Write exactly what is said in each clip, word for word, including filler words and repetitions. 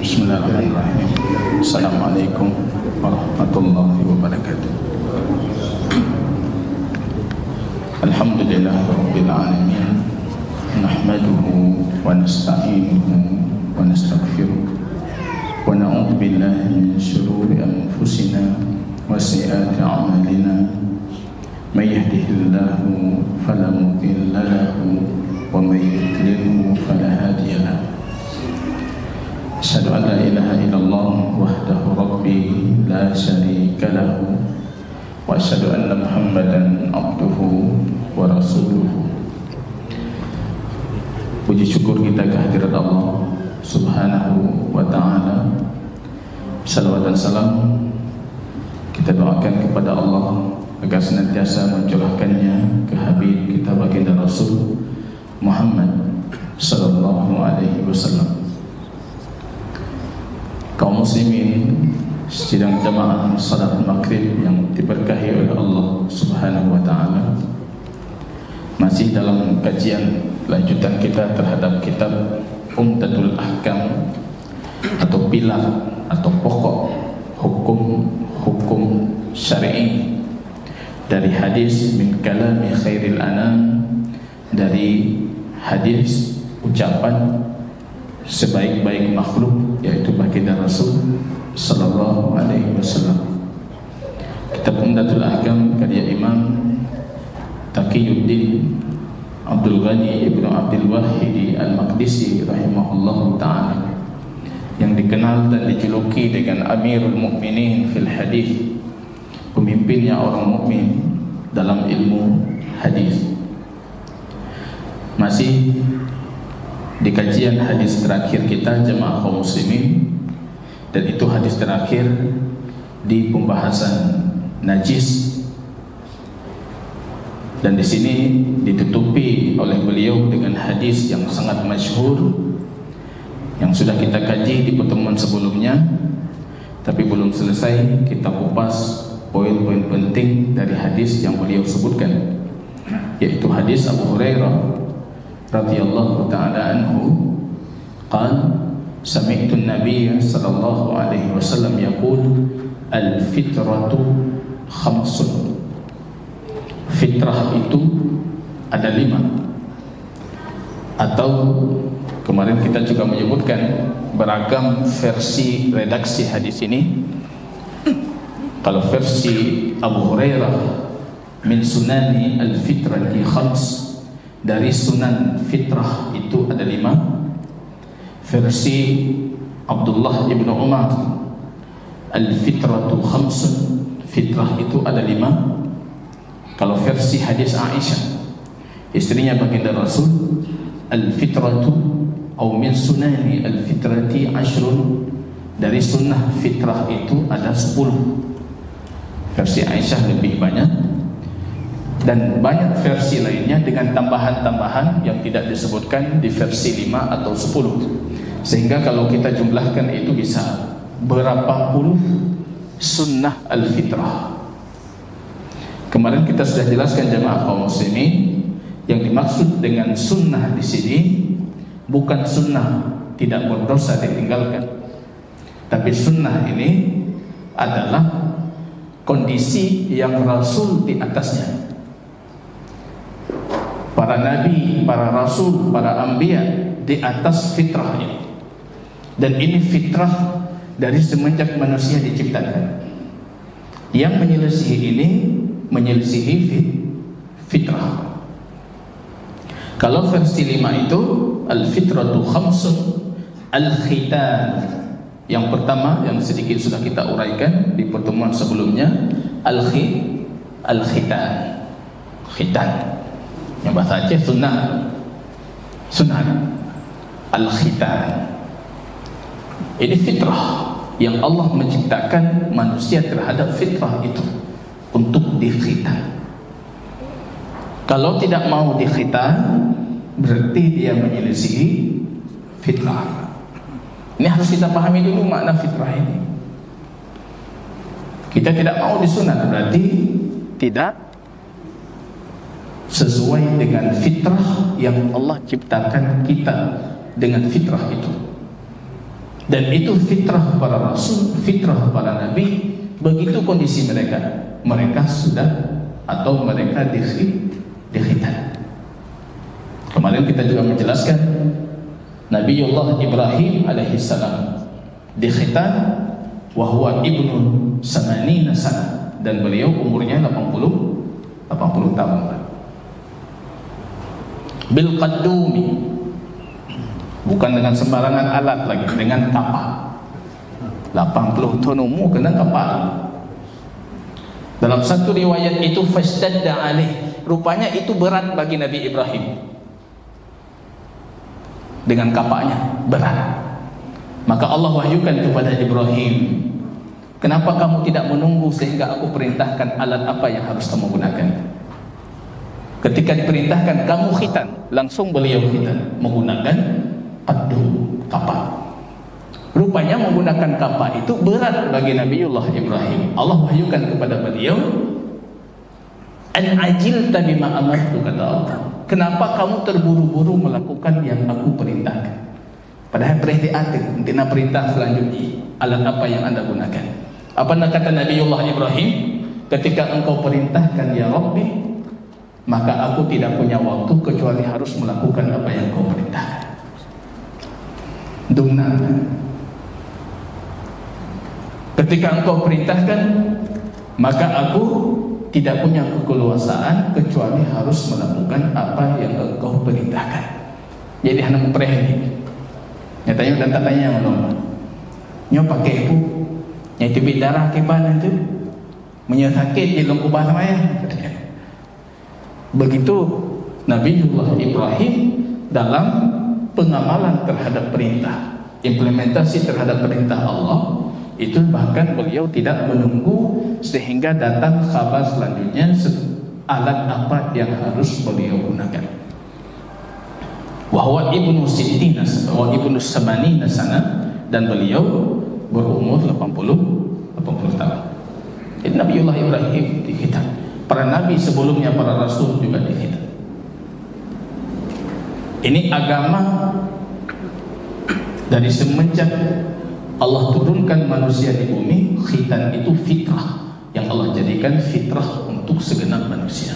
Bismillahirrahmanirrahim. Assalamualaikum warahmatullahi wabarakatuh. Alhamdulillahirabbil alamin. Nahmaduhu wa nasta'inuhu wa nastaghfiruh wa na'udzu billahi min shururi anfusina wa sayyiati a'malina. May yahdihillahu fala mudilla lahu wa may yudlilhu fala hadiya lahu. Asyhadu an la ilaha illallah wahdahu rabbi la syarika lahu wa asyhadu anna Muhammadan abduhu wa rasuluhu. Puji syukur kita kehadirat Allah Subhanahu wa ta'ala. Salawat dan salam kita doakan kepada Allah agar senantiasa mencurahkannya ke Habib kita baginda Rasul Muhammad sallallahu alaihi wasallam. Kaum muslimin sidang jamaah salat maghrib yang diberkahi oleh Allah Subhanahu wa ta'ala, masih dalam kajian lanjutan kita terhadap kitab Umdatul Ahkam atau pilar atau pokok hukum-hukum syar'i dari hadis min kalami khairil anam, dari hadis ucapan sebaik-baik makhluk yaitu baginda Rasul sallallahu alaihi wasallam. Kitab Umdatul Ahkam karya Imam Taqiyuddin Abdul Ghani Ibnu Abdul Wahid Al-Maqdisi rahimahullahu ta'ala, yang dikenal dan dijuluki dengan Amirul Mukminin fil Hadis, pemimpinnya orang mukmin dalam ilmu hadis. Masih di kajian hadis terakhir kita jemaah kaum muslimin, dan itu hadis terakhir di pembahasan najis, dan di sini ditutupi oleh beliau dengan hadis yang sangat masyhur yang sudah kita kaji di pertemuan sebelumnya, tapi belum selesai kita kupas poin-poin penting dari hadis yang beliau sebutkan, yaitu hadis Abu Hurairah radhiyallahu ta'ala anhu qala sami'tu an-nabiy sallallahu alaihi wasallam yaqul al-fitratu khamsun. Fitrah itu ada lima, atau kemarin kita juga menyebutkan beragam versi redaksi hadis ini. Kalau versi Abu Hurairah min sunani al-fitrati khams, dari sunan fitrah itu ada lima. Versi Abdullah ibnu Umar al-fitratu khamsun, fitrah itu ada lima. Kalau versi hadis Aisyah istrinya baginda Rasul, al-fitratu atau min sunani al-fitrati ashrun, dari sunnah fitrah itu ada sepuluh. Versi Aisyah lebih banyak, dan banyak versi lainnya dengan tambahan-tambahan yang tidak disebutkan di versi lima atau sepuluh, sehingga kalau kita jumlahkan itu bisa berapa puluh sunnah al-fitrah. Kemarin kita sudah jelaskan jemaah kaum muslimin, yang dimaksud dengan sunnah di sini bukan sunnah tidak berdosa ditinggalkan, tapi sunnah ini adalah kondisi yang Rasul di atasnya. Para nabi, para rasul, para anbiya di atas fitrah ini, dan ini fitrah dari semenjak manusia diciptakan. Yang menyelisihi ini menyelisihi fit, fitrah. Kalau versi lima itu al-fitratu khamsun al-khitan. Yang pertama yang sedikit sudah kita uraikan di pertemuan sebelumnya, al-khi al-khitan. Khitan. Yang bahasa Aceh sunnah. Sunnah. Al-khitan. Ini fitrah yang Allah menciptakan manusia terhadap fitrah itu untuk dikhitan. Kalau tidak mau dikhitan, berarti dia menyelisihi fitrah. Ini harus kita pahami dulu makna fitrah ini. Kita tidak mau disunat, berarti tidak sesuai dengan fitrah yang Allah ciptakan kita dengan fitrah itu. Dan itu fitrah para rasul, fitrah para nabi. Begitu kondisi mereka, mereka sudah atau mereka dikhitan. Kemarin kita juga menjelaskan Nabiullah Ibrahim alaihissalam dikhitan wa huwa ibnu samanina sana, dan beliau umurnya delapan puluh tahun. Bil qaddumi, bukan dengan sembarangan alat lagi, dengan kapal. delapan puluh tahun umur kena kapal. Dalam satu riwayat itu fashtadda alaih, rupanya itu berat bagi Nabi Ibrahim. Dengan kapalnya berat. Maka Allah wahyukan kepada Ibrahim, kenapa kamu tidak menunggu sehingga aku perintahkan alat apa yang harus kamu gunakan? Ketika diperintahkan kamu khitan, langsung beliau khitan menggunakan padu kapal. Rupanya menggunakan kapal itu berat bagi Nabiullah Ibrahim. Allah wahyukan kepada beliau, an ajilta bima amartu, kata Allah, kenapa kamu terburu-buru melakukan yang aku perintahkan? Padahal perhati-hati nanti nak perintah selanjutnya alat apa yang anda gunakan. Apa nak kata Nabiullah Ibrahim, ketika engkau perintahkan ya Rabbi, maka aku tidak punya waktu kecuali harus melakukan apa yang kau perintahkan. Dunan. Ketika engkau perintahkan, maka aku tidak punya kekuasaan kecuali harus melakukan apa yang engkau perintahkan. Jadi hanya memperhati. Nyatanya dan tatanya yang lama. Nyo pakai itu, nyai tibik darah kiban itu, menyakit di lengkubah saya. Begitu Nabiullah Ibrahim dalam pengamalan terhadap perintah, implementasi terhadap perintah Allah. Itu bahkan beliau tidak menunggu sehingga datang kabar selanjutnya alat apa yang harus beliau gunakan. Wahwa ibnu sittina wa ibnu samanina sana, dan beliau berumur delapan puluh tahun. Jadi Nabiullah Ibrahim dikhitan. Para nabi sebelumnya, para rasul juga dikhitan. Ini agama dari semenjak Allah turunkan manusia di bumi, khitan itu fitrah yang Allah jadikan fitrah untuk segenap manusia.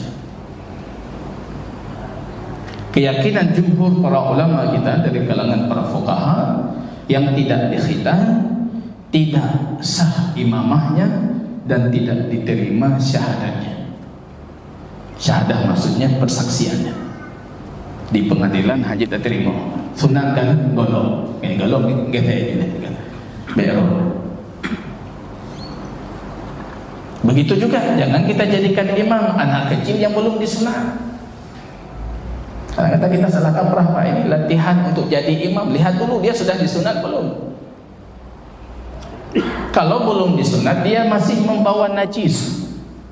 Keyakinan jumhur para ulama kita dari kalangan para fuqaha, yang tidak dikhitan tidak sah imamahnya dan tidak diterima syahadatnya. Syahadah maksudnya persaksiannya di pengadilan haji tak terima. Sunatkan golong, ini golong kita ini kan. Berol. Begitu juga, jangan kita jadikan imam anak kecil yang belum disunat. Karena kata kita salah kaprah, Pak, ini latihan untuk jadi imam. Lihat dulu dia sudah disunat belum. Kalau belum disunat, dia masih membawa najis.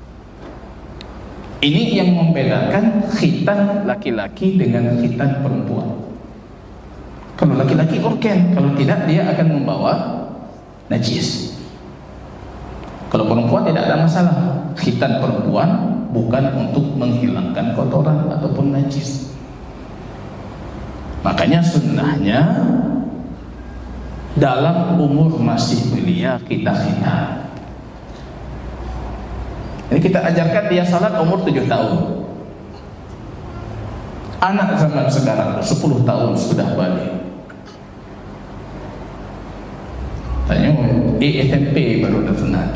Ini yang membedakan khitan laki-laki dengan khitan perempuan. Kalau laki-laki organ, kalau tidak dia akan membawa najis. Kalau perempuan tidak ada masalah. Khitan perempuan bukan untuk menghilangkan kotoran ataupun najis. Makanya sunnahnya dalam umur masih belia kita khitan. Ini kita ajarkan dia salat umur tujuh tahun. Anak zaman sekarang sepuluh tahun sudah balik. Tanya S M P baru dah sunat.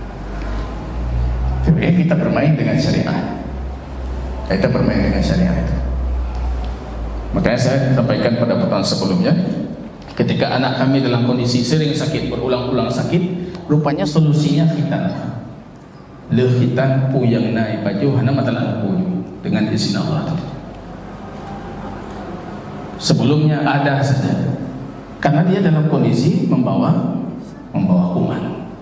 Jadi kita bermain dengan syariat. Kita bermain dengan syariat itu. Makanya saya sampaikan pada pertemuan sebelumnya, ketika anak kami dalam kondisi sering sakit, berulang-ulang sakit, rupanya solusinya khitan. Le khitan puyang naik baju hana matalah puyu dengan izin Allah. Sebelumnya ada saja, karena dia dalam kondisi membawa membawa kuman.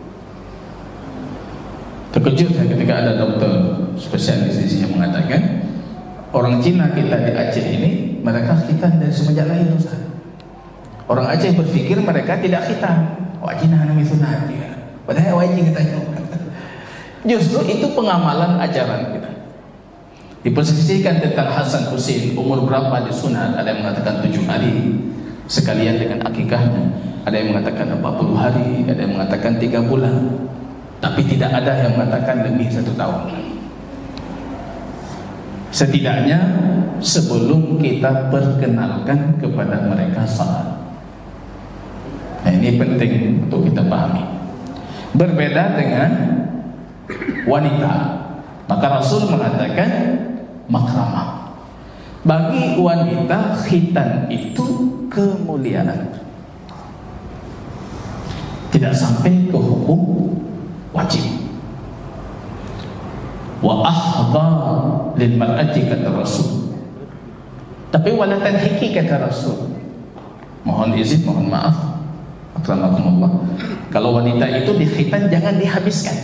Terkejut saya ketika ada dokter spesialis di sini mengatakan orang Cina kita di Aceh ini mereka khitan dari semenjak lahir, Ustaz. Orang Aceh berpikir mereka tidak khitan. Wajib hana misunat ya. Padahal wajib kita. Justru itu pengamalan ajaran kita. Dipersisikan tentang Hasan Husain umur berapa disunat, ada yang mengatakan tujuh hari sekalian dengan akikahnya. Ada yang mengatakan empat puluh hari, ada yang mengatakan tiga bulan, tapi tidak ada yang mengatakan lebih satu tahun. Setidaknya sebelum kita perkenalkan kepada mereka salat. Nah, ini penting untuk kita pahami. Berbeda dengan wanita, maka Rasul mengatakan makramah. Bagi wanita khitan itu kemuliaan, tidak sampai ke hukum wajib. Wa ahdha lil mar'ati kata Rasul. Tapi wala tanhiki kata Rasul. Mohon izin, mohon maaf, akramakumullah, kalau wanita itu di khitan jangan dihabiskan.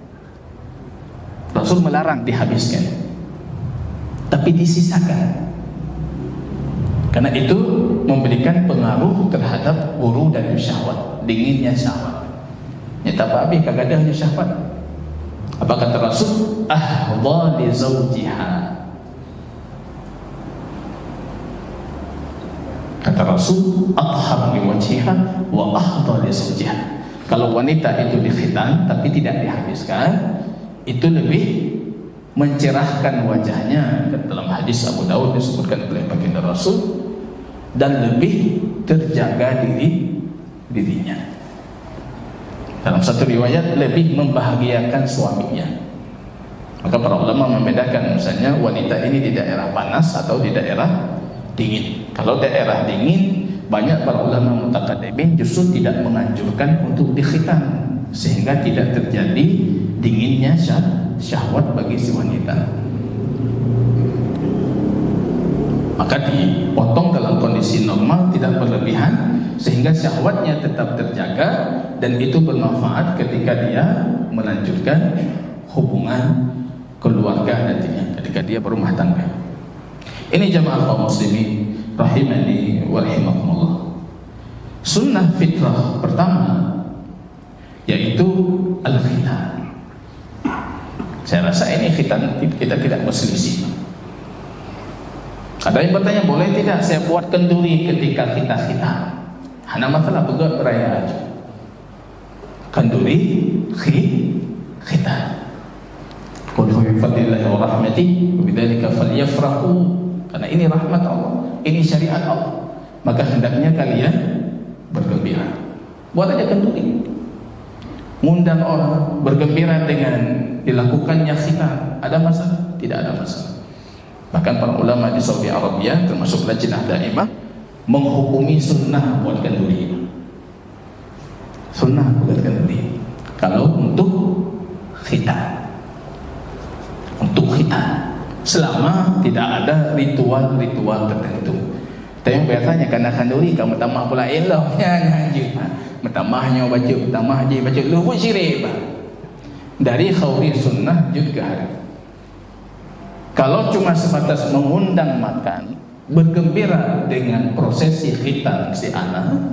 Rasul melarang dihabiskan, tapi disisakan. Karena itu memberikan pengaruh terhadap buru dan syahwat, dinginnya syahwat. Nyata babi kagak ada syahwat. Apa kata Rasul? Ahdha li zawjiha. Kata Rasul, athhar li wajhiha wa ahdha li zawjiha. Kalau wanita itu dikhitan tapi tidak dihabiskan, itu lebih mencerahkan wajahnya. Dalam hadis Abu Dawud disebutkan oleh baginda Rasul, dan lebih terjaga diri dirinya. Dalam satu riwayat lebih membahagiakan suaminya. Maka para ulama membedakan, misalnya wanita ini di daerah panas atau di daerah dingin. Kalau daerah dingin, banyak para ulama mutaqaddimin justru tidak menganjurkan untuk dikhitan, sehingga tidak terjadi dinginnya syahwat bagi si wanita. Maka dipotong dalam kondisi normal, tidak berlebihan, sehingga syahwatnya tetap terjaga, dan itu bermanfaat ketika dia melanjutkan hubungan keluarga nantinya, ketika dia berumah tangga. Ini jamaah kaum muslimin rahimani wa rahimakumullah. Sunnah fitrah pertama yaitu al-khitan. Saya rasa ini khitan kita tidak berselisih. Ada yang bertanya, boleh tidak saya buat kenduri ketika kita khitan? Hanya masalah berat beraya aja. Kenduri khitan. Qul fa bi fadlillahi wa rahmatihi wa bidzalika falyafrahu. Karena ini rahmat Allah, ini syariat Allah, maka hendaknya kalian bergembira. Buat aja kenduri, ngundang orang bergembira dengan dilakukannya khitan. Ada masalah? Tidak ada masalah. Bahkan para ulama di Saudi Arabia, termasuk Lajnah Daimah, menghukumi sunnah buat kenduri. Sunnah buat kenduri kalau untuk khitan, untuk khitan, selama tidak ada ritual-ritual tertentu. Tapi biasanya karena kenduri kamu tambah pula eloknya ngaji, bertambahnya baca, bertambah haji baca, lu pun syirik. Dari khawri sunnah juga. Kalau cuma sebatas mengundang makan, bergembira dengan prosesi khitan si anak,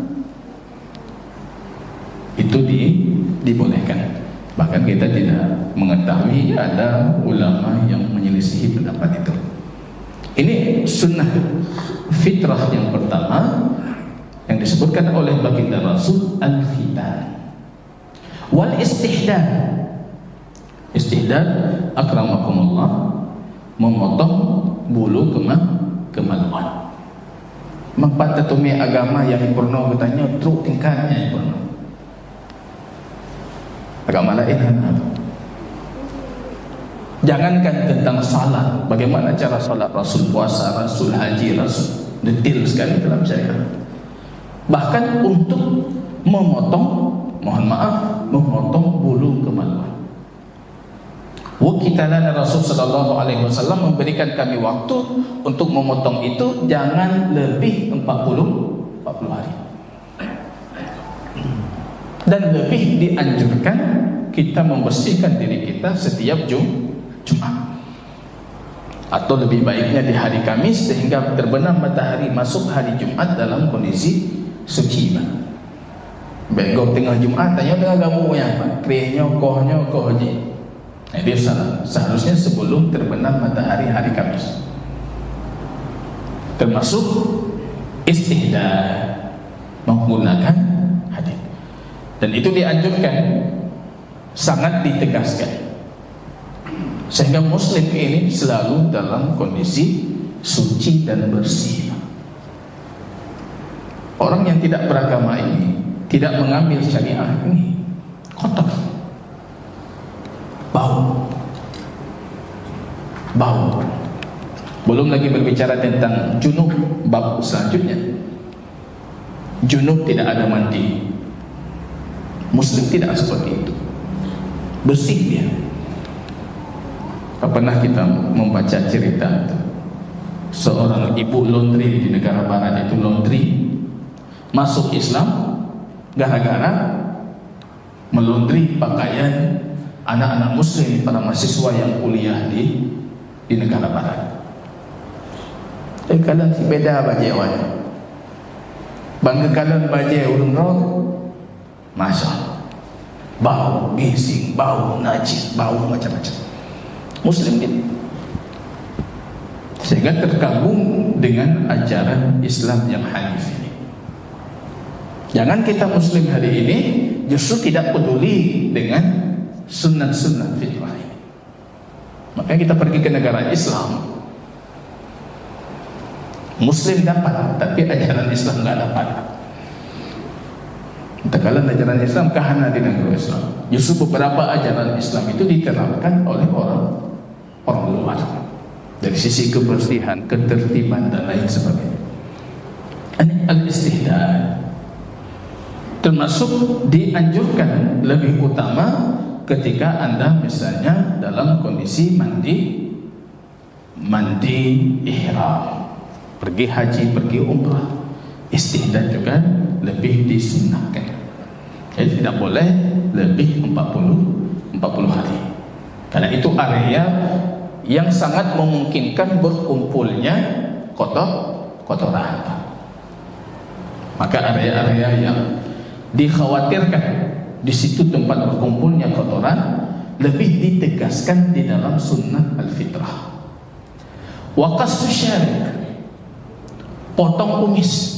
itu di, dibolehkan. Bahkan kita tidak mengetahui ada ulama yang menyelisihi pendapat itu. Ini sunnah fitrah yang pertama yang disebutkan oleh baginda Rasul, al-khitan. Wal istihdad. Istihdad akramakumullah, memotong bulu kema kemaluan. Mempat tetumi agama yang purno bertanya truk tingkatnya yang purno. Agama lain kan? Jangankan tentang salat, bagaimana cara salat Rasul, puasa Rasul, haji Rasul, detail sekali dalam syariat. Bahkan untuk memotong, mohon maaf, memotong bulu kemaluan. Wakitalana Rasul sallallahu alaihi wasallam memberikan kami waktu untuk memotong itu jangan lebih empat puluh hari. Dan lebih dianjurkan kita membersihkan diri kita setiap Jum Jumat. Atau lebih baiknya di hari Kamis, sehingga terbenam matahari masuk hari Jumat dalam kondisi suci. Begok tengah Jumat tanya tengah gamu yang apa? Krinya kohnya koh haji. Nah, dia salah. Seharusnya sebelum terbenam matahari hari Kamis. Termasuk istihdad, menggunakan Dan itu dianjurkan, sangat ditegaskan, sehingga muslim ini selalu dalam kondisi suci dan bersih. Orang yang tidak beragama ini, tidak mengambil syariah ini, kotor, bau, bau. Belum lagi berbicara tentang junub, bab selanjutnya. Junub tidak ada mandi, muslim tidak seperti itu, bersih dia. Pernah kita membaca cerita itu, seorang ibu laundry di negara barat itu, laundry masuk Islam gara-gara melundri pakaian anak-anak muslim, para mahasiswa yang kuliah di di negara barat. Eh kalian si beda baje awalnya, bangga kalian baje urun rod, masya, bau bising, bau najis, bau macam-macam. Muslim gitu, sehingga tergabung dengan ajaran Islam yang hanif ini. Jangan kita muslim hari ini justru tidak peduli dengan sunnah-sunnah fitrah ini. Makanya kita pergi ke negara Islam, muslim dapat, tapi ajaran Islam nggak dapat. Kekalahan ajaran Islam kahana di negara Islam. Justru beberapa ajaran Islam itu diterapkan oleh orang orang luar dari sisi kebersihan, ketertiban dan lain sebagainya. Ini al-istihdad, termasuk dianjurkan lebih utama ketika Anda misalnya dalam kondisi mandi mandi ihram, pergi haji, pergi umrah, istihdad juga lebih disunahkan. Jadi tidak boleh lebih empat puluh hari, karena itu area yang sangat memungkinkan berkumpulnya kotor kotoran. Maka area-area yang dikhawatirkan di situ tempat berkumpulnya kotoran lebih ditegaskan di dalam sunnah al-fitrah. Wa qasdu syarib, potong kumis.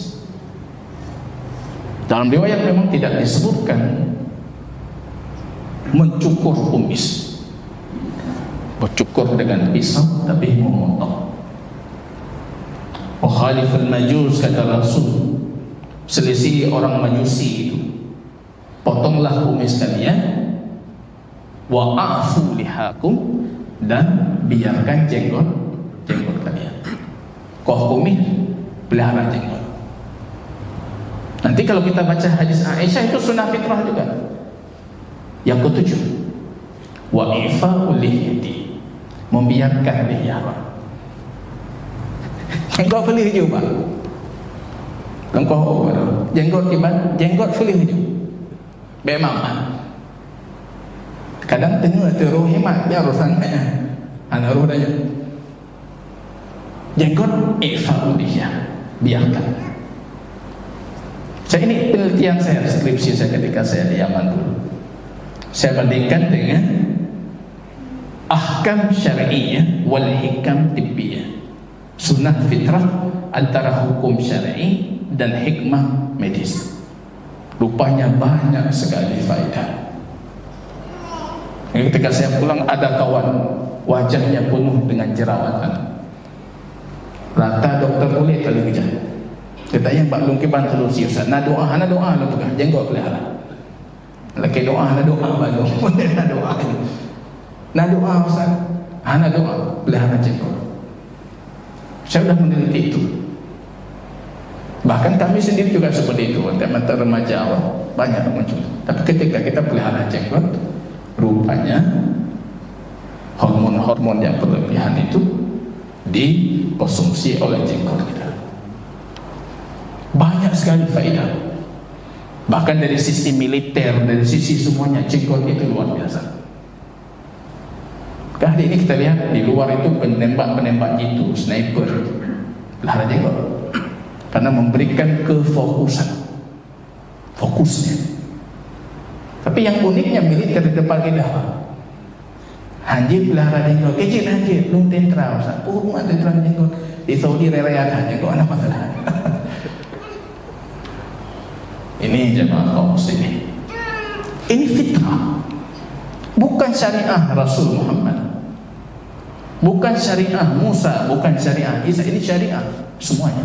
Dalam riwayat memang tidak disebutkan mencukur kumis, bercukur dengan pisau, tapi memotong. Wa khaliful majus, kata Rasul, selisih orang majusi itu, potonglah kumis kalian, wa a'fu lihakum, dan biarkan jenggot jenggot kalian. Koh kumis, pelihara jenggot. Nanti kalau kita baca hadis Aisyah itu sunnah fitrah juga. Yang ketujuh, wa ifa'ul lihyati, membiarkan lihara. Jenggot pelih juga, Pak. Engkau jenggot tiba, jenggot pelih juga. Bemang. Kadang tengah teruh hemat dia urusan anak ruh aja. Jenggot ifa'ul lihyah, biarkan. Saya ini penelitian saya, skripsi saya ketika saya di Yaman dulu. Saya bandingkan dengan ahkam syar'iyyah wal hikam tibbiyah, sunnah fitrah antara hukum syar'i dan hikmah medis. Rupanya banyak sekali faedah. Ketika saya pulang, ada kawan wajahnya penuh dengan jerawatan. Rata dokter kulit kali kerja. Katanya Pak Lungki bantu lu siusan. Nah doa, nah doa lu tukar jenggot pelihara. Lagi doa, nah doa baru. Nah doa, nah doa Ustaz. Nah doa pelihara jenggot. Saya sudah meneliti itu. Bahkan kami sendiri juga seperti itu. Teman-teman remaja awal banyak muncul. Tapi ketika kita pelihara jenggot, rupanya hormon-hormon yang berlebihan itu dikonsumsi oleh jenggot kita. Banyak sekali faedah. Bahkan dari sisi militer, dari sisi semuanya, jenggot itu luar biasa. Hari ini kita lihat di luar itu penembak-penembak itu, sniper, pelihara jenggot, karena memberikan kefokusan, fokusnya. Tapi yang uniknya militer di depan kita, Hanjir pelihara jenggot, kecil hanjir, belum tentra, Ustaz. Oh, rumah tentra jenggot di Saudi rerayakan jenggot, anak masalah. Ini jemaah kaum muslimin. Ini fitrah, bukan syariah Rasul Muhammad, bukan syariah Musa, bukan syariah Isa. Ini syariah semuanya.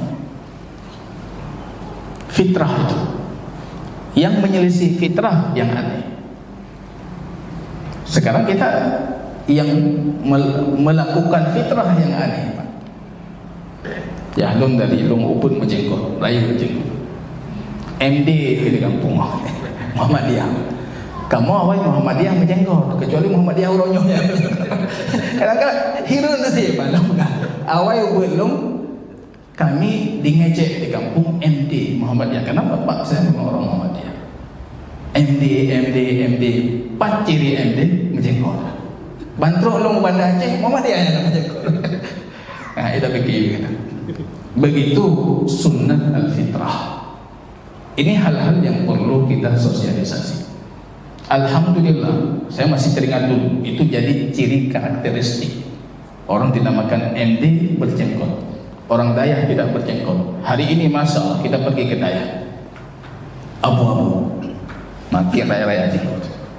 Fitrah itu. Yang menyelisih fitrah yang aneh. Sekarang kita yang melakukan fitrah yang aneh, Pak. Ya, lung dari lung upun menjengkol, raya menjengkol. M D di kampung Muhammadiyah. Kamu awal Muhammadiyah menjengkol, kecuali Muhammadiyah uronyonya. Kadang-kadang hirun sih, Pak. Awal belum kami dingecek di kampung M D Muhammadiyah. Karena bapak saya memang orang Muhammadiyah. M D, M D, M D, empat ciri M D menjengkol. Bantruk long Banda Aceh, Muhammadiyah yang menjengkol. Nah, itu begitu. Begitu sunnah al-fitrah. Ini hal-hal yang perlu kita sosialisasi. Alhamdulillah, saya masih teringat dulu, itu jadi ciri karakteristik. Orang dinamakan M D berjengkol, orang Dayak tidak berjengkol. Hari ini masa kita pergi ke Dayak, abu-abu, makin raya-raya jengkol,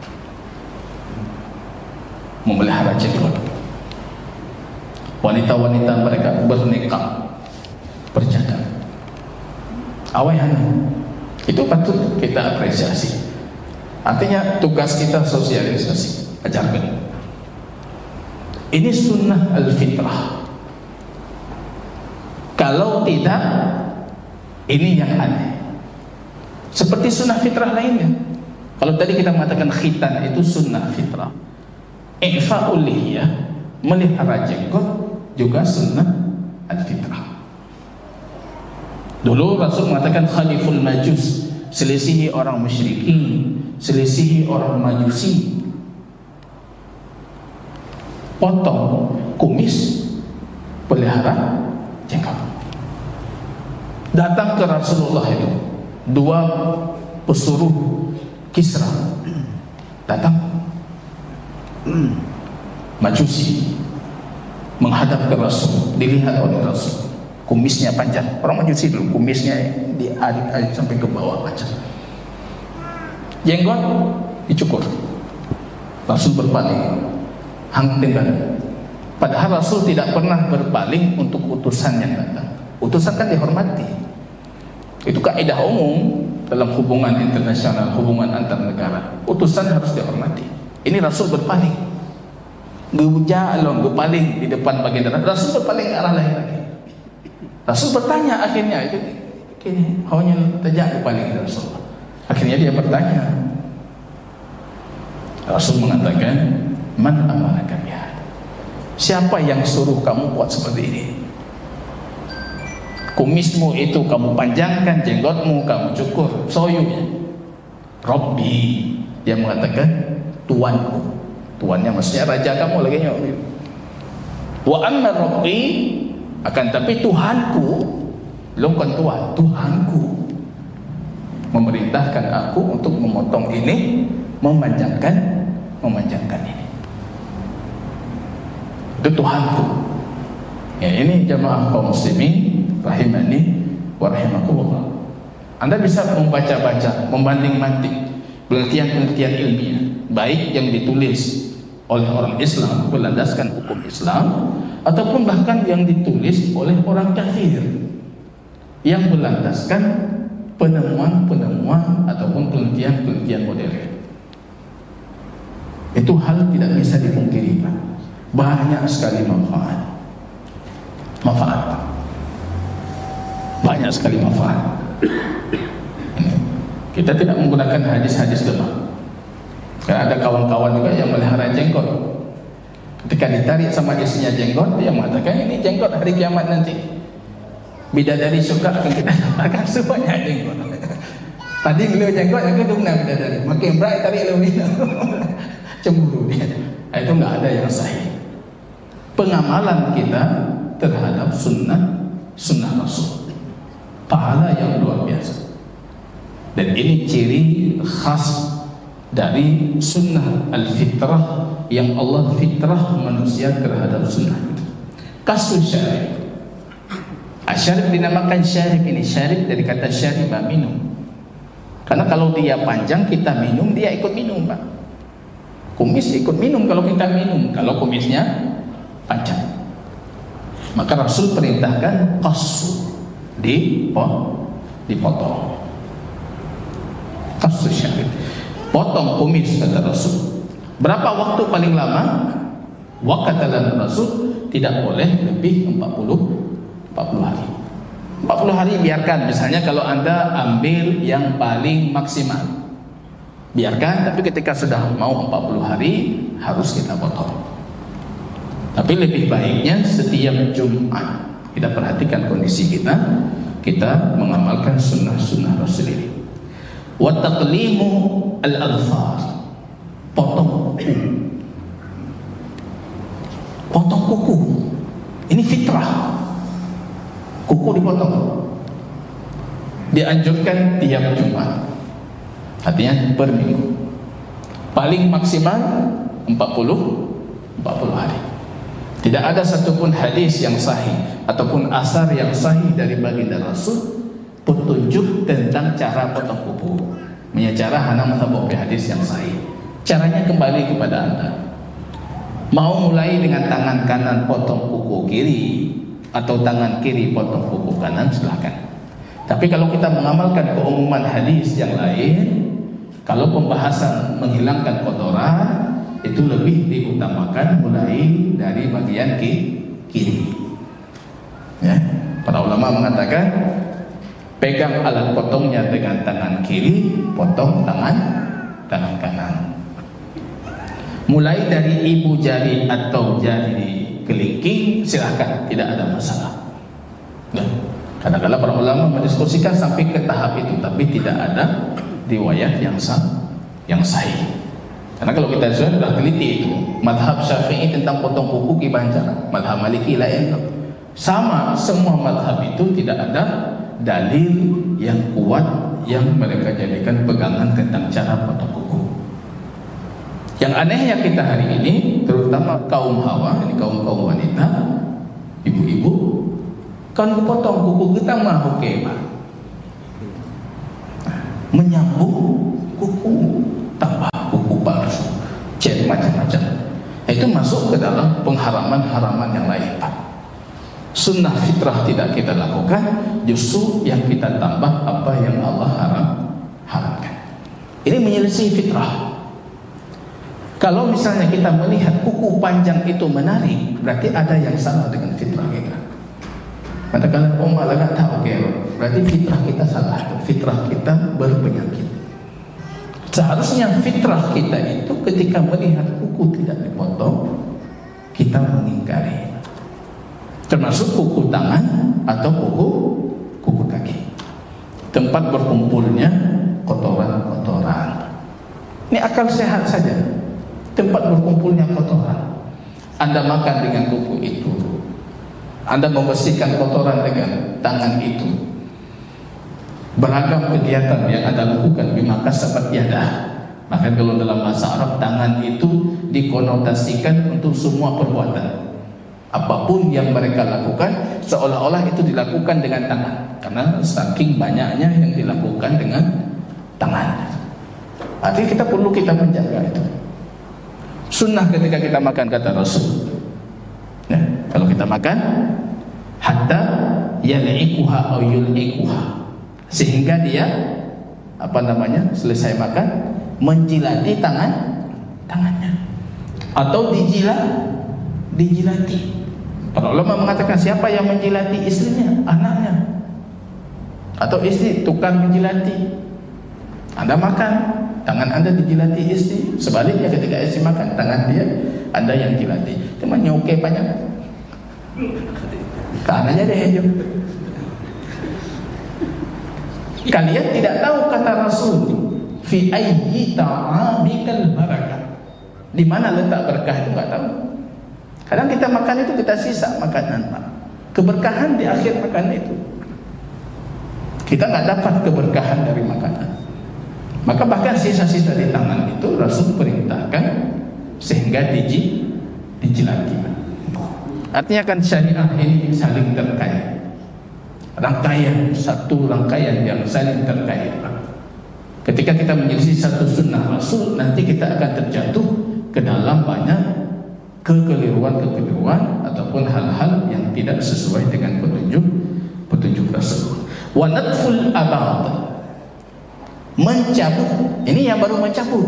memelihara jengkol. Wanita-wanita mereka bernikah, berjadar. Awalnya itu patut kita apresiasi. Artinya tugas kita sosialisasi, ajarkan. Ini sunnah al-fitrah. Kalau tidak, ini yang aneh. Seperti sunnah fitrah lainnya. Kalau tadi kita mengatakan khitan itu sunnah fitrah, i'fa'ul lihiyah, melihara jenggot, juga sunnah al-fitrah. Dulu Rasul mengatakan khaliful majus, selisihi orang musyrikin, selisihi orang majusi. Potong kumis, pelihara jenggot. Datang ke Rasulullah itu dua pesuruh Kisra, datang majusi menghadap ke Rasul, dilihat oleh Rasul. Kumisnya panjang, orang majusi dulu kumisnya diarik-arik sampai ke bawah aja. Jenggot dicukur. Rasul berpaling, hang tinggal. Padahal Rasul tidak pernah berpaling untuk utusan yang datang. Utusan kan dihormati. Itu kaidah umum dalam hubungan internasional, hubungan antar negara. Utusan harus dihormati. Ini Rasul berpaling. Gebuja along, berpaling di depan baginda. Rasul berpaling ke arah lain lagi. Rasul bertanya akhirnya itu, okay, hanya tajak berpaling ke Rasul. Akhirnya dia bertanya. Rasul mengatakan, man amaraka biha? Siapa yang suruh kamu buat seperti ini? Kumismu itu kamu panjangkan, jenggotmu kamu cukur, soyunya. Rabbi, dia mengatakan tuanku. Tuannya maksudnya raja kamu lagi nyawa. Wa amma Rabbi, akan tapi Tuhanku, bukan Tuhan, Tuhanku memerintahkan aku untuk memotong ini, memanjangkan, memanjangkan ini. Itu Tuhanku. Ya, ini jamaah kaum muslimin rahimani wa rahimakumullah. Anda bisa membaca-baca, membanding-banding penelitian-penelitian ilmiah, baik yang ditulis oleh orang Islam berlandaskan hukum Islam, ataupun bahkan yang ditulis oleh orang kafir yang berlandaskan penemuan-penemuan ataupun penelitian-penelitian modern. Itu hal tidak bisa dipungkiri, Pak. Banyak sekali manfaat. Manfaat. Banyak sekali manfaat. Kita tidak menggunakan hadis-hadis lemah. Karena ada kawan-kawan juga yang melihara jenggot. Ketika ditarik sama isinya jenggot, dia mengatakan ini jenggot hari kiamat nanti. Bidadari suka akan kita akan sebanyak jenggot. Tadi beliau jenggot, yang kedua bidadari. Makin berat tarik lebih. Cemburu dia. Itu enggak ada yang sahih. Pengamalan kita terhadap sunnah sunnah Rasul, pahala yang luar biasa. Dan ini ciri khas dari sunnah al-fitrah yang Allah fitrah manusia terhadap sunnah itu. Kasus syarib. Asyarib dinamakan syarib ini, syarib dari kata syaribah, minum. Karena kalau dia panjang kita minum, dia ikut minum. Kumis ikut minum kalau kita minum, kalau kumisnya panjang. Maka Rasul perintahkan qassu, dipotong. Qassu syarib, potong kumis kata Rasul. Berapa waktu paling lama? Wa kata Rasul tidak boleh lebih empat puluh hari. empat puluh hari biarkan, misalnya kalau Anda ambil yang paling maksimal, biarkan, tapi ketika sudah mau empat puluh hari harus kita potong. Tapi lebih baiknya setiap Jumat kita perhatikan kondisi kita, kita mengamalkan sunnah-sunnah Rasul ini. Wa taqlimu al-adfar, potong kuku. Potong kuku. Ini fitrah. Kuku dipotong. Dianjurkan tiap Jumat. Artinya per minggu. Paling maksimal empat puluh hari. Tidak ada satupun hadis yang sahih ataupun asar yang sahih dari baginda Rasul petunjuk tentang cara potong kuku. Punya cara hana mazhab hadis yang sahih. Caranya kembali kepada Anda. Mau mulai dengan tangan kanan potong kuku kiri atau tangan kiri potong kuku kanan, silahkan. Tapi kalau kita mengamalkan keumuman hadis yang lain, kalau pembahasan menghilangkan kotoran itu lebih diutamakan mulai dari bagian kiri. Ya, para ulama mengatakan pegang alat potongnya dengan tangan kiri, potong tangan tangan kanan. Mulai dari ibu jari atau jari kelingking silahkan, tidak ada masalah. Ya. Kadang-kadang para ulama mendiskusikan sampai ke tahap itu, tapi tidak ada riwayat yang sah, yang sahih. Karena kalau kita sudah teliti itu, madhab Syafi'i tentang potong kuku kibancara, madhab Maliki lain. Sama, semua madhab itu tidak ada dalil yang kuat yang mereka jadikan pegangan tentang cara potong kuku. Yang anehnya kita hari ini, terutama kaum hawa, ini kaum kaum wanita, ibu-ibu, kan potong kuku kita mau kema, menyambung kuku, tambah kuku palsu, jadi macam-macam. Itu masuk ke dalam pengharaman-haraman yang lain. Sunnah fitrah tidak kita lakukan, justru yang kita tambah apa yang Allah haram haramkan. Ini menyelisih fitrah. Kalau misalnya kita melihat kuku panjang itu menarik, berarti ada yang salah dengan fitrah kita. Katakanlah, oh malah nggak tahu, okay, berarti fitrah kita salah, fitrah kita berpenyakit. Seharusnya fitrah kita itu ketika melihat kuku tidak dipotong, kita mengingkari. Termasuk kuku tangan atau kuku kuku kaki. Tempat berkumpulnya kotoran-kotoran. Ini akal sehat saja. Tempat berkumpulnya kotoran. Anda makan dengan kuku itu, Anda membersihkan kotoran dengan tangan itu. Beragam kegiatan yang Anda lakukan bimaka sabat yadah. Maka kalau dalam bahasa Arab, tangan itu dikonotasikan untuk semua perbuatan. Apapun yang mereka lakukan seolah-olah itu dilakukan dengan tangan, karena saking banyaknya yang dilakukan dengan tangan. Artinya kita perlu kita menjaga itu. Sunnah ketika kita makan kata Rasul, ya, kalau kita makan hatta yal'ikuha aw yul'ikuha, sehingga dia apa namanya selesai makan menjilati tangan tangannya atau dijilat dijilati. Para ulama mengatakan siapa yang menjilati istrinya, anaknya, atau istri tukang menjilati. Anda makan, tangan Anda dijilati istri, sebaliknya ketika istri makan, tangan dia Anda yang jilati. Cuma nyoke banyak. Kanannya deh aja. Kalian tidak tahu kata Rasul, fi ayyi ta'amikal barakah. Di mana letak berkah itu enggak tahu. Kadang kita makan itu kita sisa makanan, Pak. Keberkahan di akhir makan itu. Kita nggak dapat keberkahan dari makanan. Maka bahkan sisa-sisa di tangan itu Rasul perintahkan sehingga diji, dijilati. Artinya kan syariah ini saling terkait. Rangkaian, satu rangkaian yang saling terkait. Ketika kita menyelisih satu sunnah Rasul, nanti kita akan terjatuh dalam banyak kekeliruan-kekeliruan ataupun hal-hal yang tidak sesuai dengan petunjuk petunjuk Rasul. Wa natful abad, mencabut, ini yang baru mencabut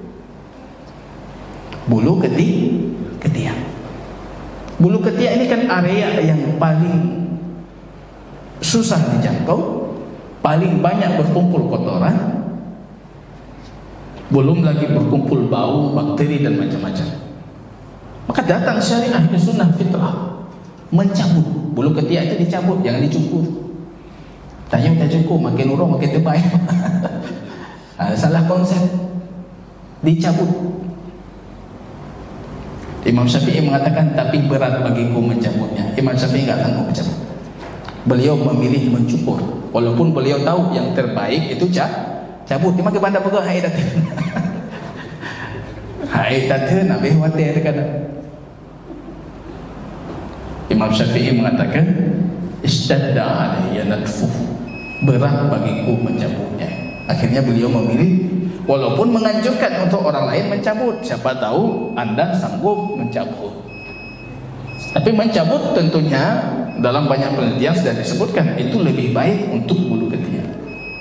bulu keti ketiak. Bulu ketiak ini kan area yang paling susah dijangkau, paling banyak berkumpul kotoran, belum lagi berkumpul bau, bakteri dan macam-macam. Maka datang syariah ini sunnah fitrah, mencabut bulu ketiak itu, dicabut, jangan dicukur. Tanya tak cukur, makin urang makin tebal. Salah konsep, dicabut. Imam Syafi'i mengatakan, tapi berat bagiku mencabutnya. Imam Syafi'i enggak sanggup mencabut. Beliau memilih mencukur, walaupun beliau tahu yang terbaik itu cabut. Cuma ke bandar pegang hai datang. Hai datang nak behwate dekat. Imam Syafi'i mengatakan, istadda alayya natfuh, berat bagiku mencabutnya. Akhirnya beliau memilih, walaupun menganjurkan untuk orang lain mencabut, siapa tahu anda sanggup mencabut. Tapi mencabut tentunya dalam banyak penelitian sudah disebutkan itu lebih baik untuk bulu ketiak,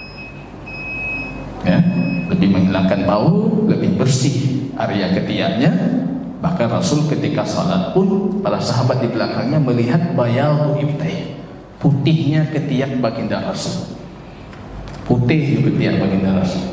ya, lebih menghilangkan bau, lebih bersih area ketiaknya. Bahkan Rasul ketika salat pun para sahabat di belakangnya melihat bayadu ibtai, putihnya ketiak baginda Rasul. Putih ketiak baginda Rasul.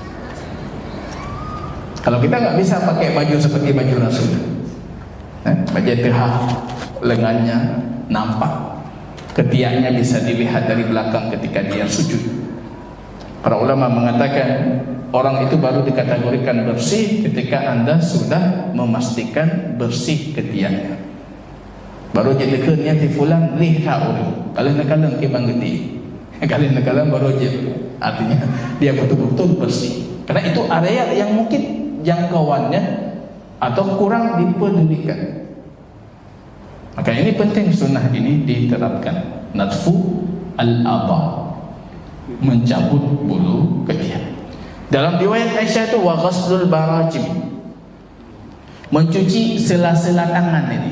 Kalau kita nggak bisa pakai baju seperti baju Rasul, eh, baju tehah, lengannya nampak, ketiaknya bisa dilihat dari belakang ketika dia sujud. Para ulama mengatakan orang itu baru dikategorikan bersih ketika anda sudah memastikan bersih ketiaknya. Baru jadi kernya di fulan lih tahu. Kalau nakalan ke banggeti, kalau nakalan baru je, artinya dia betul-betul bersih. Karena itu area yang mungkin jangkauannya atau kurang dipedulikan. Maka ini penting sunnah ini diterapkan. Natfu al-abad, mencabut bulu ketiak. Dalam riwayat Aisyah itu wa ghaslul barajim, mencuci sela-sela tangan ini.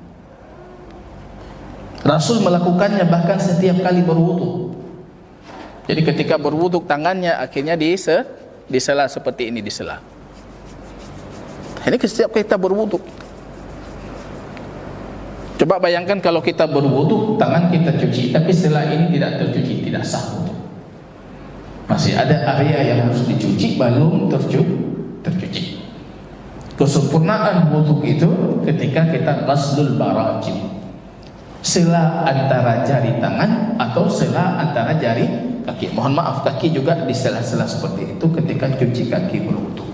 Rasul melakukannya bahkan setiap kali berwudu. Jadi ketika berwudu tangannya akhirnya dise, disela seperti ini, disela. Ini setiap kita berwudu. Coba bayangkan kalau kita berwudu, tangan kita cuci, tapi setelah ini tidak tercuci, tidak sah. Masih ada area yang harus dicuci, belum tercuci. tercuci. Kesempurnaan wudu itu ketika kita ghaslul barajim, sela antara jari tangan atau sela antara jari kaki. Mohon maaf, kaki juga di sela-sela seperti itu ketika cuci kaki berwudu.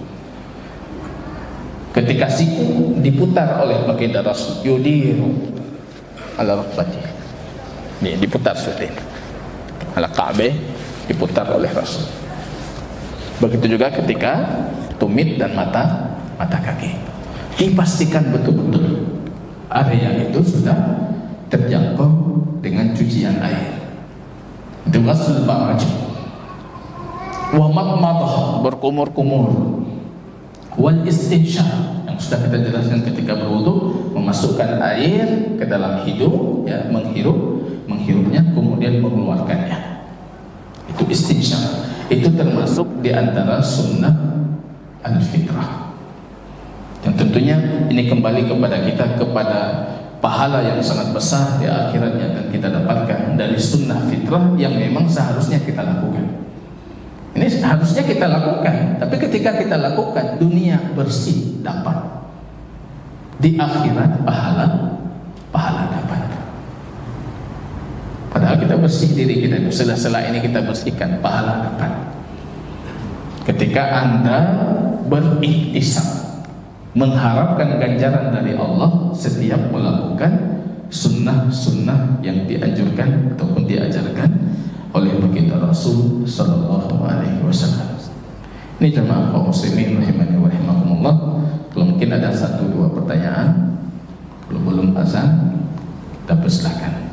Ketika siku diputar oleh baginda Rasul, yudiru ala rukbati, ini diputar seperti ini, ala Ka'bah diputar oleh Rasul. Begitu juga ketika tumit dan mata mata kaki, dipastikan betul-betul area itu sudah terjangkau dengan cucian air. Itu ghusl baraj. Wa madmadah, berkumur-kumur. Wal istinsyaq, yang sudah kita jelaskan ketika berwudu, memasukkan air ke dalam hidung, ya, menghirup, menghirupnya kemudian mengeluarkannya. Itu istinsyaq. Itu termasuk di antara sunnah al-fitrah. Dan tentunya ini kembali kepada kita, kepada pahala yang sangat besar di akhiratnya dan kita dapatkan dari sunnah fitrah yang memang seharusnya kita lakukan. Ini harusnya kita lakukan, tapi ketika kita lakukan, dunia bersih dapat, di akhirat pahala pahala dapat. Padahal kita bersih diri kita, sela-sela ini kita bersihkan, pahala dapat. Ketika anda berikhtisab, mengharapkan ganjaran dari Allah setiap melakukan sunnah-sunnah yang dianjurkan ataupun diajarkan oleh baginda Rasul sallallahu alaihi wasallam. Ini jemaah kaum muslimin rahimani wa rahimakumullah. Kalau mungkin ada satu dua pertanyaan belum belum azan, kita persilakan.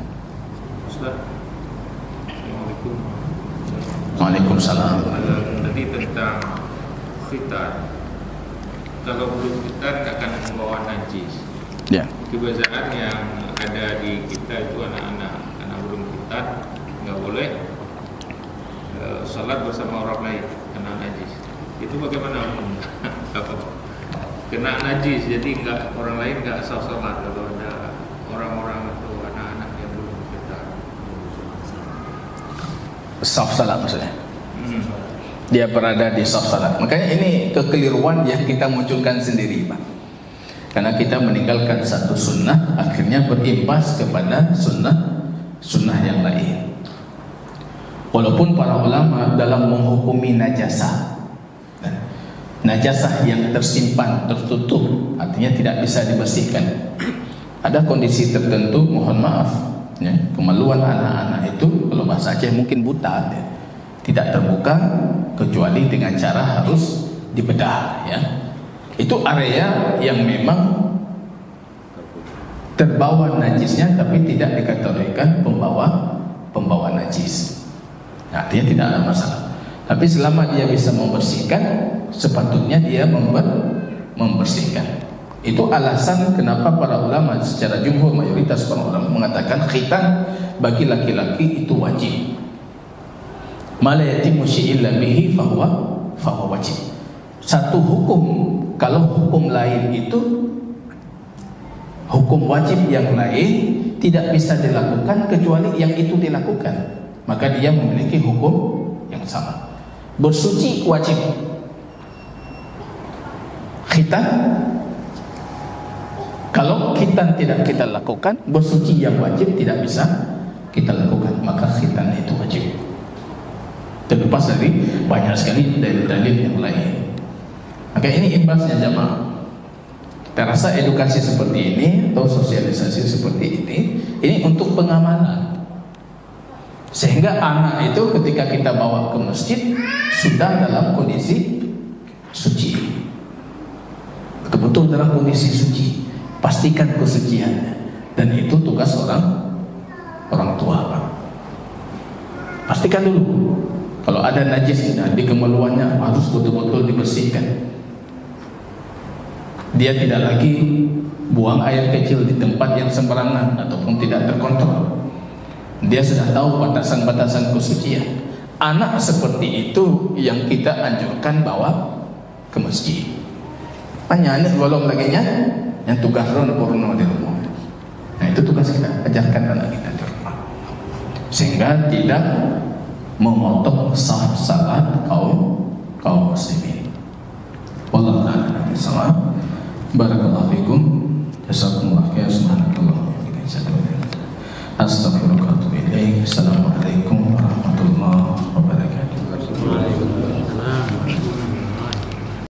Assalamualaikum. Waalaikumsalam. Tadi tentang khitan, kalau belum fitar akan membawa najis. Ya. Kebiasaan yang ada di kita itu anak-anak karena belum fitar nggak boleh uh, salat bersama orang lain karena najis. Itu bagaimana? Apa? Kena najis, jadi nggak orang lain nggak sah salat kalau ada orang-orang atau anak-anak yang belum fitar. Saf salat maksudnya. Hmm. Dia berada di saf salat. Makanya ini kekeliruan yang kita munculkan sendiri, Pak. Karena kita meninggalkan satu sunnah, akhirnya berimbas kepada sunnah sunnah yang lain. Walaupun para ulama dalam menghukumi najasah, najasah yang tersimpan, tertutup, artinya tidak bisa dibersihkan. Ada kondisi tertentu, mohon maaf, ya, kemaluan anak-anak itu kalau bahasa Aceh mungkin buta, ya, tidak terbuka kecuali dengan cara harus dibedah, ya. Itu area yang memang terbawa najisnya tapi tidak dikategorikan pembawa pembawa najis. Nah, artinya tidak ada masalah. Tapi selama dia bisa membersihkan, sepatutnya dia member, membersihkan. Itu alasan kenapa para ulama secara jumhur, mayoritas para ulama mengatakan khitan bagi laki-laki itu wajib. Ma la yatimu syai'un illa bihi fahuwa fahuwa wajib. Satu hukum, kalau hukum lain itu hukum wajib yang lain tidak bisa dilakukan kecuali yang itu dilakukan, maka dia memiliki hukum yang sama. Bersuci wajib. Khitan, kalau khitan tidak kita lakukan, bersuci yang wajib tidak bisa kita lakukan, maka khitan itu wajib. Terlepas dari banyak sekali dalil-dalil yang lain. Maka ini imbasnya jamaah. Kita rasa edukasi seperti ini atau sosialisasi seperti ini, ini untuk pengamalan. Sehingga anak itu ketika kita bawa ke masjid sudah dalam kondisi suci, betul-betul dalam kondisi suci. Pastikan kesuciannya, dan itu tugas orang orang tua, Pak. Pastikan dulu kalau ada najis di kemaluannya harus betul-betul dibersihkan. Dia tidak lagi buang air kecil di tempat yang sembarangan ataupun tidak terkontrol. Dia sudah tahu batasan-batasan kesucian. Anak seperti itu yang kita anjurkan bawa ke masjid. Banyak golong lagi nya yang tugas ron porno di rumah. Nah, itu tugas kita, ajarkan anak kita di rumah, sehingga tidak memotong sah salat kaum kaum muslimin. Wallahu a'lam bishawab. Barakallahu fikum. Jazakumullah khairan. Subhanakallah wa bihamdika. Astaghfiruka wa atubu ilaik. Assalamualaikum.